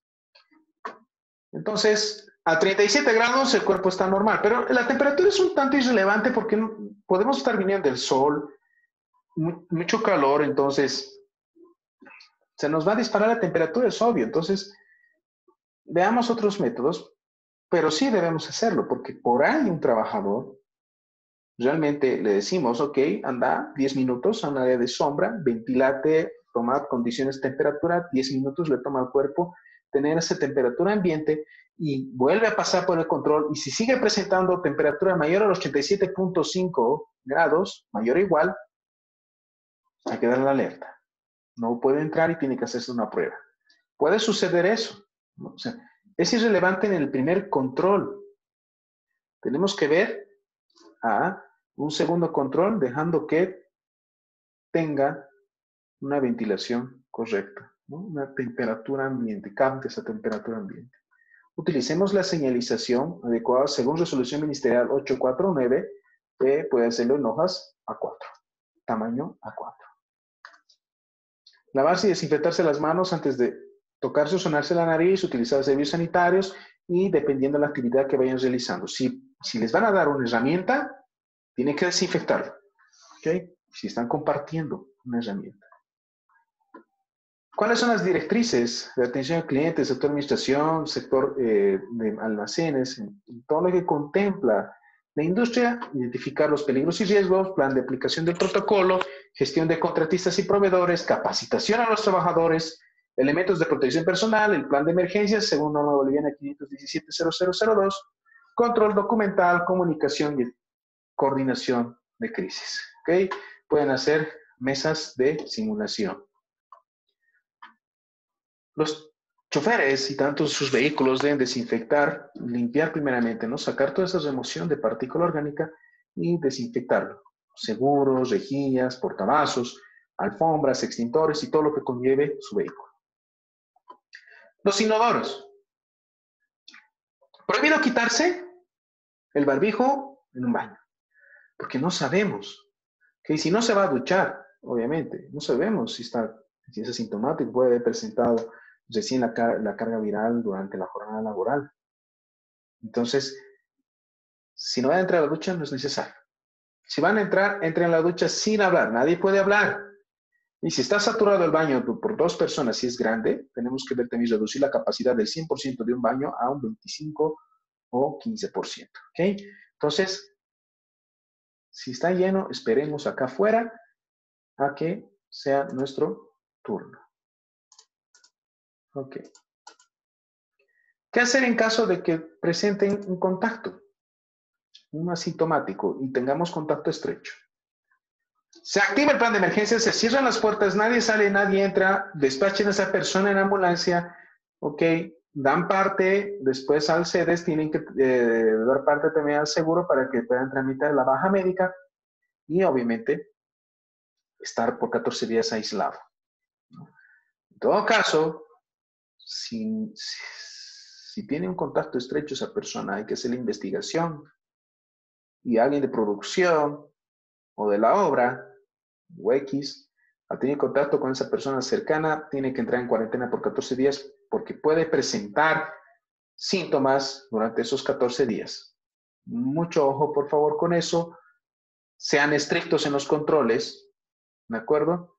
A: Entonces, a treinta y siete grados el cuerpo está normal, pero la temperatura es un tanto irrelevante porque podemos estar viniendo del sol, mucho calor, entonces se nos va a disparar la temperatura, es obvio. Entonces, veamos otros métodos, pero sí debemos hacerlo, porque por ahí un trabajador, realmente le decimos, ok, anda diez minutos a un área de sombra, ventilate, toma condiciones de temperatura, diez minutos le toma al cuerpo tener esa temperatura ambiente y vuelve a pasar por el control, y si sigue presentando temperatura mayor a los ochenta y siete punto cinco grados, mayor o igual, hay que dar la alerta. No puede entrar y tiene que hacerse una prueba. Puede suceder eso, ¿no? O sea, es irrelevante en el primer control. Tenemos que ver a un segundo control dejando que tenga una ventilación correcta, ¿no? Una temperatura ambiente, capte esa temperatura ambiente. Utilicemos la señalización adecuada según resolución ministerial ocho cuatro nueve, eh, puede hacerlo en hojas A cuatro, tamaño A cuatro. Lavarse y desinfectarse las manos antes de tocarse o sonarse la nariz, utilizar servicios sanitarios y dependiendo de la actividad que vayan realizando. Si, si les van a dar una herramienta, tienen que desinfectarlo, ¿ok? Si están compartiendo una herramienta. ¿Cuáles son las directrices de atención al cliente, sector administración, sector eh, de almacenes, en, en todo lo que contempla la industria? Identificar los peligros y riesgos, plan de aplicación del protocolo, gestión de contratistas y proveedores, capacitación a los trabajadores, elementos de protección personal, el plan de emergencias según norma boliviana quinientos diecisiete punto cero cero cero dos, control documental, comunicación y coordinación de crisis. ¿Okay? Pueden hacer mesas de simulación. Los choferes y tanto sus vehículos deben desinfectar, limpiar primeramente, ¿no? Sacar toda esa remoción de partícula orgánica y desinfectarlo. Seguros, rejillas, portavasos, alfombras, extintores y todo lo que conlleve su vehículo. Los inodoros. Prohibido quitarse el barbijo en un baño, porque no sabemos. ¿Okay? Si no se va a duchar, obviamente, no sabemos si, está, si es asintomático, puede haber presentado recién la, car la carga viral durante la jornada laboral. Entonces, si no van a entrar a la ducha, no es necesario. Si van a entrar, entren a la ducha sin hablar. Nadie puede hablar. Y si está saturado el baño por dos personas, si es grande, tenemos que ver también reducir la capacidad del cien por ciento de un baño a un veinticinco o quince por ciento. ¿Okay? Entonces, si está lleno, esperemos acá afuera a que sea nuestro turno. Ok. ¿Qué hacer en caso de que presenten un contacto, un asintomático, y tengamos contacto estrecho? Se activa el plan de emergencia, se cierran las puertas, nadie sale, nadie entra, despachen a esa persona en ambulancia, ok, dan parte, después al C E D E S tienen que eh, dar parte también al seguro para que puedan tramitar la baja médica y obviamente estar por catorce días aislado. En todo caso, si, si, si tiene un contacto estrecho esa persona, hay que hacer la investigación y alguien de producción o de la obra o X ha tenido contacto con esa persona cercana, tiene que entrar en cuarentena por catorce días porque puede presentar síntomas durante esos catorce días. Mucho ojo, por favor, con eso. Sean estrictos en los controles, ¿de acuerdo?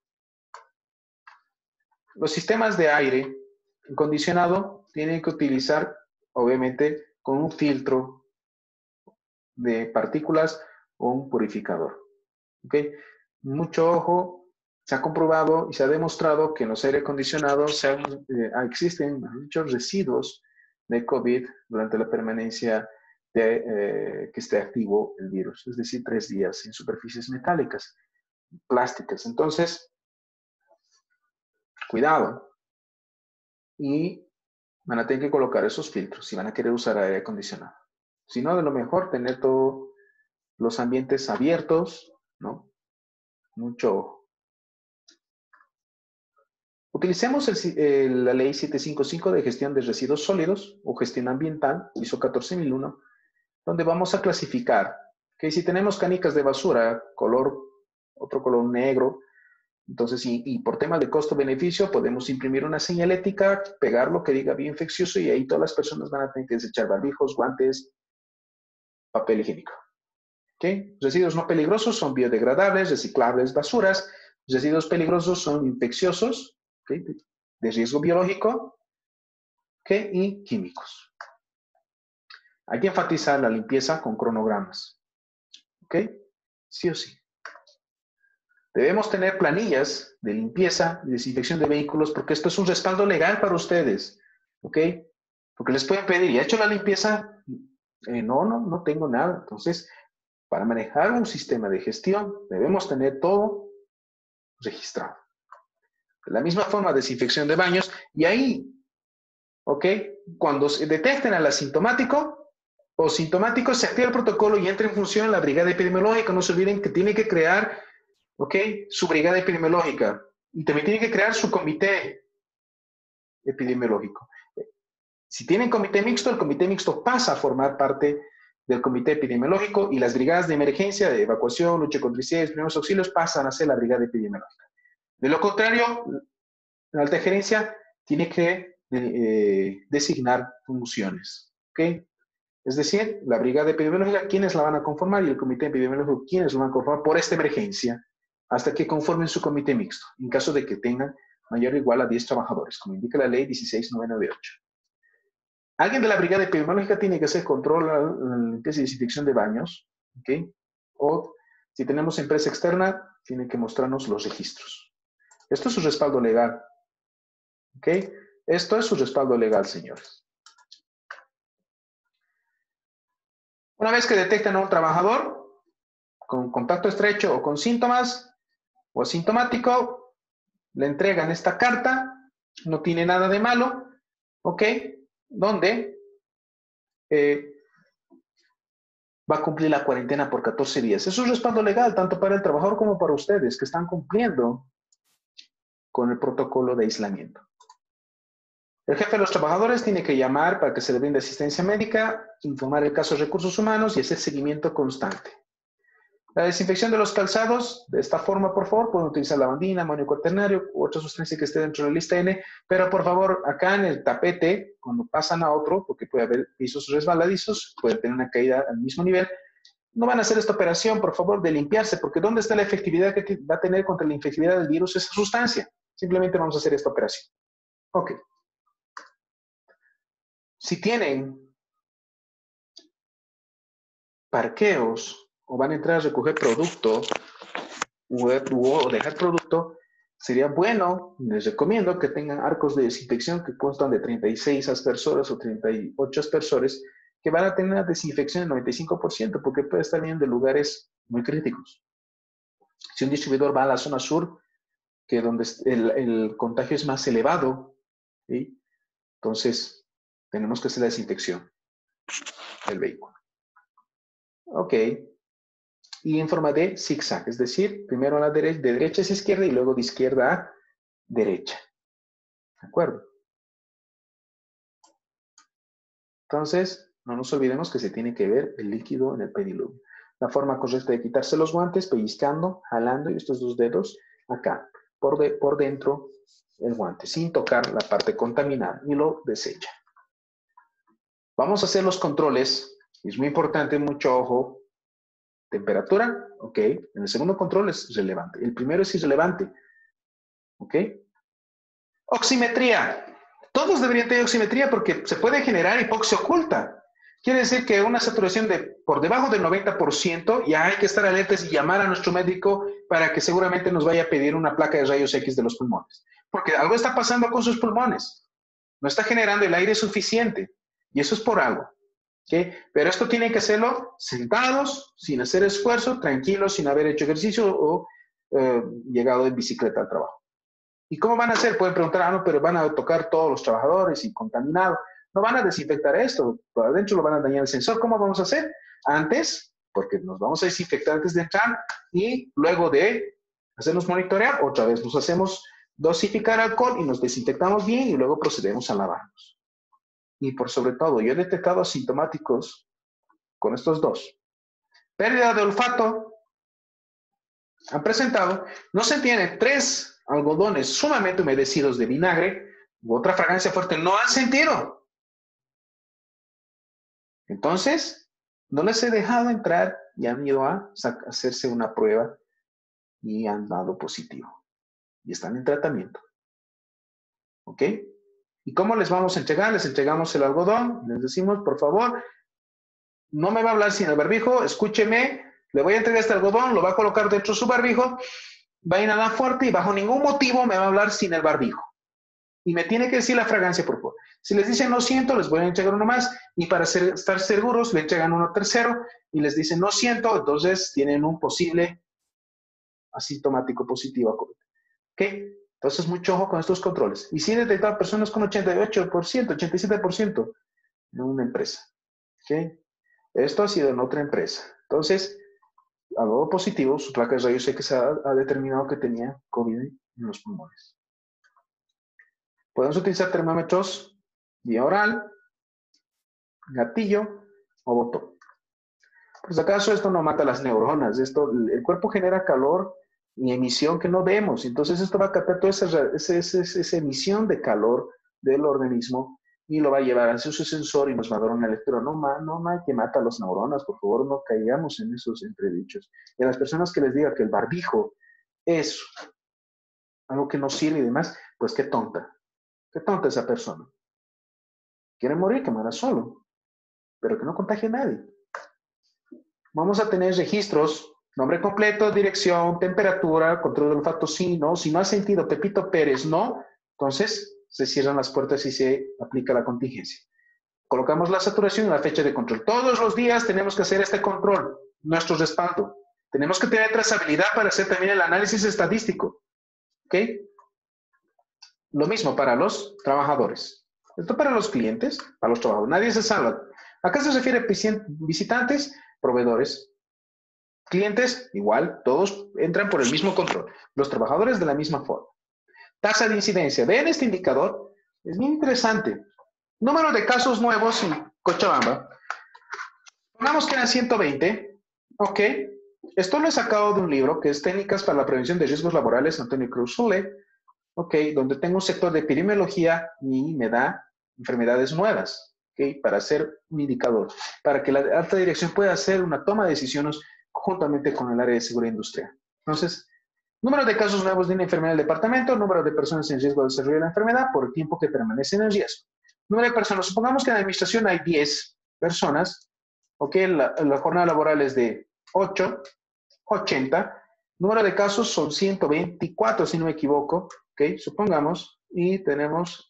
A: Los sistemas de aire acondicionado tienen que utilizar, obviamente, con un filtro de partículas o un purificador. ¿Ok? Mucho ojo. Se ha comprobado y se ha demostrado que en los aire acondicionados se han, eh, existen muchos residuos de COVID durante la permanencia de eh, que esté activo el virus, es decir, tres días en superficies metálicas, plásticas. Entonces, Cuidado. Y van a tener que colocar esos filtros si van a querer usar aire acondicionado. Si no, de lo mejor tener todos los ambientes abiertos, ¿no? Mucho ojo. Utilicemos el, el, la ley setecientos cincuenta y cinco de gestión de residuos sólidos o gestión ambiental, ISO catorce mil uno, donde vamos a clasificar que si tenemos canicas de basura, color, otro color negro, entonces, y, y por tema de costo-beneficio, podemos imprimir una señalética, pegarlo que diga bioinfeccioso y ahí todas las personas van a tener que desechar barbijos, guantes, papel higiénico. ¿Okay? Residuos no peligrosos son biodegradables, reciclables, basuras. Residuos peligrosos son infecciosos, ¿okay? De riesgo biológico, ¿okay? Y químicos. Hay que enfatizar la limpieza con cronogramas. ¿Ok? Sí o sí. Debemos tener planillas de limpieza y desinfección de vehículos porque esto es un respaldo legal para ustedes. ¿Ok? Porque les pueden pedir, ¿ya he hecho la limpieza? Eh, no, no, no tengo nada. Entonces, para manejar un sistema de gestión, debemos tener todo registrado. De la misma forma, desinfección de baños. Y ahí, ¿ok? Cuando se detecten al asintomático o sintomático, se activa el protocolo y entra en función la brigada epidemiológica. No se olviden que tiene que crear, ¿ok? Su brigada epidemiológica. Y también tiene que crear su comité epidemiológico. Si tienen comité mixto, el comité mixto pasa a formar parte del comité epidemiológico y las brigadas de emergencia, de evacuación, lucha contra incendios, primeros auxilios, pasan a ser la brigada epidemiológica. De lo contrario, la alta gerencia tiene que eh, designar funciones. ¿Ok? Es decir, la brigada epidemiológica, ¿quiénes la van a conformar? Y el comité epidemiológico, ¿quiénes lo van a conformar por esta emergencia? Hasta que conformen su comité mixto, en caso de que tengan mayor o igual a diez trabajadores, como indica la ley dieciséis mil novecientos noventa y ocho. Alguien de la brigada epidemiológica tiene que hacer control, limpieza y desinfección de baños, ¿ok? O si tenemos empresa externa, tiene que mostrarnos los registros. Esto es su respaldo legal, ¿ok? Esto es su respaldo legal, señores. Una vez que detectan a un trabajador con contacto estrecho o con síntomas o asintomático, le entregan esta carta, no tiene nada de malo, ¿ok? Donde eh, va a cumplir la cuarentena por catorce días. Es un respaldo legal tanto para el trabajador como para ustedes que están cumpliendo con el protocolo de aislamiento. El jefe de los trabajadores tiene que llamar para que se le brinde asistencia médica, informar el caso de recursos humanos y hacer seguimiento constante. La desinfección de los calzados, de esta forma, por favor, pueden utilizar lavandina, amonio cuaternario u otra sustancia que esté dentro de la lista N, pero por favor, acá en el tapete, cuando pasan a otro, porque puede haber pisos resbaladizos, puede tener una caída al mismo nivel, no van a hacer esta operación, por favor, de limpiarse, porque ¿dónde está la efectividad que va a tener contra la infectividad del virus esa sustancia? Simplemente vamos a hacer esta operación. Ok. Si tienen parqueos o van a entrar a recoger producto o dejar producto, sería bueno, les recomiendo que tengan arcos de desinfección que constan de treinta y seis aspersores o treinta y ocho aspersores que van a tener una desinfección del noventa y cinco por ciento porque puede estar bien de lugares muy críticos. Si un distribuidor va a la zona sur, que es donde el, el contagio es más elevado, ¿sí? Entonces tenemos que hacer la desinfección del vehículo. Ok. Y en forma de zigzag, es decir, primero a la derecha, de derecha hacia izquierda y luego de izquierda a derecha. ¿De acuerdo? Entonces, no nos olvidemos que se tiene que ver el líquido en el pediluvio. La forma correcta de quitarse los guantes, pellizcando, jalando y estos dos dedos acá, por, de, por dentro el guante, sin tocar la parte contaminada y lo desecha. Vamos a hacer los controles. Es muy importante, mucho ojo. Temperatura, ok. En el segundo control es relevante. El primero es irrelevante, ok. Oximetría. Todos deberían tener oximetría porque se puede generar hipoxia oculta. Quiere decir que una saturación de por debajo del noventa por ciento ya hay que estar alertas y llamar a nuestro médico para que seguramente nos vaya a pedir una placa de rayos X de los pulmones. Porque algo está pasando con sus pulmones. No está generando el aire suficiente. Y eso es por algo. ¿Okay? Pero esto tienen que hacerlo sentados, sin hacer esfuerzo, tranquilos, sin haber hecho ejercicio o eh, llegado en bicicleta al trabajo. ¿Y cómo van a hacer? Pueden preguntar, ah, no, pero van a tocar todos los trabajadores y contaminado. No van a desinfectar esto, por adentro lo van a dañar el sensor. ¿Cómo vamos a hacer? Antes, porque nos vamos a desinfectar antes de entrar y luego de hacernos monitorear, otra vez nos hacemos dosificar alcohol y nos desinfectamos bien y luego procedemos a lavarnos. Y por sobre todo, yo he detectado asintomáticos con estos dos. Pérdida de olfato. Han presentado, no se tiene tres algodones sumamente humedecidos de vinagre u otra fragancia fuerte, no han sentido. Entonces, no les he dejado entrar y han ido a hacerse una prueba y han dado positivo. Y están en tratamiento. ¿Ok? ¿Y cómo les vamos a entregar? Les entregamos el algodón, les decimos, por favor, no me va a hablar sin el barbijo, escúcheme, le voy a entregar este algodón, lo va a colocar dentro de su barbijo, va a inhalar fuerte y bajo ningún motivo me va a hablar sin el barbijo. Y me tiene que decir la fragancia, por favor. Si les dicen no siento, les voy a entregar uno más, y para ser, estar seguros, le entregan uno tercero, y les dicen no siento, entonces tienen un posible asintomático positivo a COVID. ¿Ok? Entonces, mucho ojo con estos controles. Y sí he detectado personas con ochenta y ocho por ciento, ochenta y siete por ciento en una empresa. ¿Ok? Esto ha sido en otra empresa. Entonces, algo positivo, su placa de rayos X ha, ha determinado que tenía COVID en los pulmones. Podemos utilizar termómetros vía oral, gatillo o botón. Por si acaso, esto no mata las neuronas. Esto, el cuerpo genera calor y emisión que no vemos. Entonces, esto va a captar toda esa, esa, esa, esa emisión de calor del organismo y lo va a llevar hacia su sensor y nos va a dar un electrón. No, ma, no, ma, que mata las neuronas. Por favor, no caigamos en esos entredichos. Y a las personas que les diga que el barbijo es algo que no sirve y demás, pues qué tonta. Qué tonta esa persona. Quiere morir, que muera solo, pero que no contagie a nadie. Vamos a tener registros, nombre completo, dirección, temperatura, control del olfato, sí, no. Si no ha sentido Pepito Pérez, no. Entonces, se cierran las puertas y se aplica la contingencia. Colocamos la saturación y la fecha de control. Todos los días tenemos que hacer este control, nuestro respaldo. Tenemos que tener trazabilidad para hacer también el análisis estadístico. ¿Ok? Lo mismo para los trabajadores. Esto para los clientes, para los trabajadores. Nadie se salva. Acá se refiere a visitantes, proveedores, clientes, igual, todos entran por el mismo control. Los trabajadores de la misma forma. Tasa de incidencia. Vean este indicador. Es muy interesante. Número de casos nuevos en Cochabamba. Pongamos que eran ciento veinte. Ok. Esto lo he sacado de un libro que es Técnicas para la Prevención de Riesgos Laborales, Antonio Cruz Sule. Ok. Donde tengo un sector de epidemiología y me da enfermedades nuevas. Ok. Para hacer un indicador. Para que la alta dirección pueda hacer una toma de decisiones juntamente con el área de seguridad industrial. Entonces, número de casos nuevos de una enfermedad del departamento, número de personas en riesgo de desarrollo de la enfermedad por el tiempo que permanecen en riesgo. Número de personas, supongamos que en la administración hay diez personas, ok, la, la jornada laboral es de ocho, ochenta, número de casos son ciento veinticuatro, si no me equivoco, ok, supongamos, y tenemos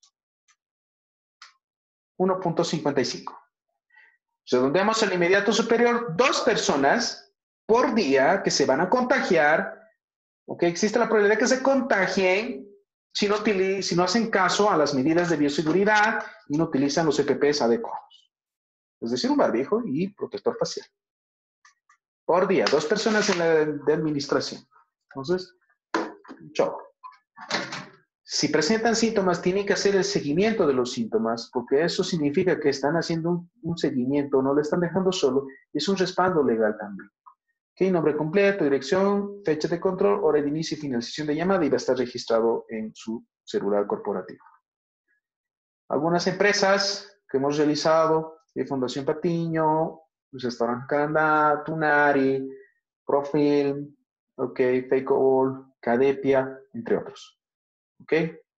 A: uno punto cincuenta y cinco. Redondeamos al inmediato superior, dos personas por día que se van a contagiar. Ok, existe la probabilidad de que se contagien si no, si no hacen caso a las medidas de bioseguridad y no utilizan los E P Pes adecuados. Es decir, un barbijo y protector facial. Por día, dos personas en la de administración. Entonces, chau. Si presentan síntomas, tienen que hacer el seguimiento de los síntomas, porque eso significa que están haciendo un, un seguimiento, no le están dejando solo, y es un respaldo legal también. Okay, nombre completo, dirección, fecha de control, hora de inicio y finalización de llamada y va a estar registrado en su celular corporativo. Algunas empresas que hemos realizado, de Fundación Patiño, Restaurante Canadá, Tunari, Profil, okay, Fake All, Cadepia, entre otros. ¿Ok?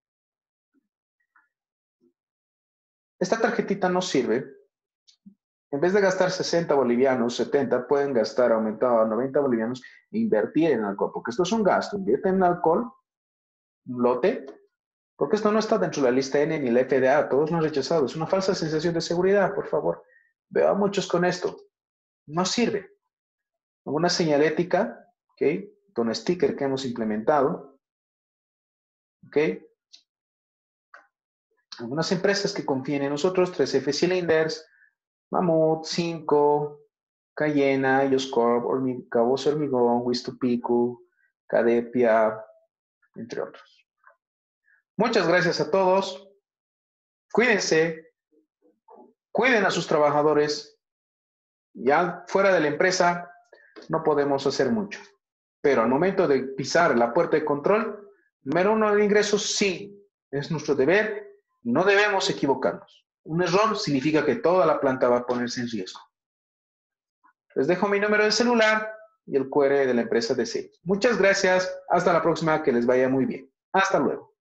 A: Esta tarjetita nos sirve. En vez de gastar sesenta bolivianos, setenta, pueden gastar aumentado a noventa bolivianos e invertir en alcohol, porque esto es un gasto. Invierten en alcohol, un lote, porque esto no está dentro de la lista N ni la F D A, todos lo han rechazado. Es una falsa sensación de seguridad, por favor. Veo a muchos con esto. No sirve. Una señalética, ¿ok? Con sticker que hemos implementado. ¿Ok? Algunas empresas que confían en nosotros, tres F Cylinders, Mammoth, Cinco, Cayena, Ioscorp, Hormig Cabos Hormigón, Wistupiku, Cadepia, entre otros. Muchas gracias a todos. Cuídense. Cuiden a sus trabajadores. Ya fuera de la empresa no podemos hacer mucho. Pero al momento de pisar la puerta de control, número uno de ingresos, sí, es nuestro deber. No debemos equivocarnos. Un error significa que toda la planta va a ponerse en riesgo. Les dejo mi número de celular y el Q R de la empresa de C. Muchas gracias. Hasta la próxima. Que les vaya muy bien. Hasta luego.